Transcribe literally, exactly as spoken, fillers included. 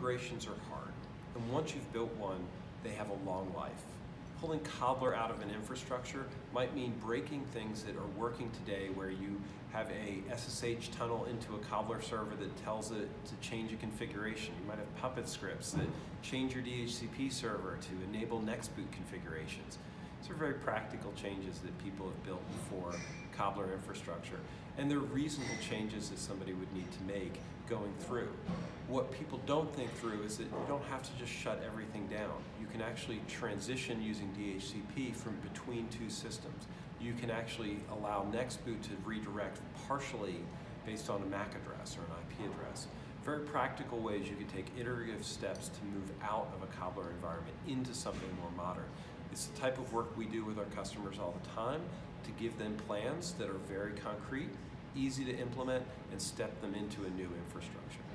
Integrations are hard, and once you've built one, they have a long life. Pulling Cobbler out of an infrastructure might mean breaking things that are working today, where you have a S S H tunnel into a Cobbler server that tells it to change a configuration. You might have Puppet scripts that change your D H C P server to enable Nextboot configurations. These are very practical changes that people have built for Cobbler infrastructure, and they're reasonable changes that somebody would need to make going through. What people don't think through is that you don't have to just shut everything down. You can actually transition using D H C P from between two systems. You can actually allow Nextboot to redirect partially based on a M A C address or an I P address. Very practical ways you can take iterative steps to move out of a Cobbler environment into something more modern. It's the type of work we do with our customers all the time to give them plans that are very concrete, easy to implement, and step them into a new infrastructure.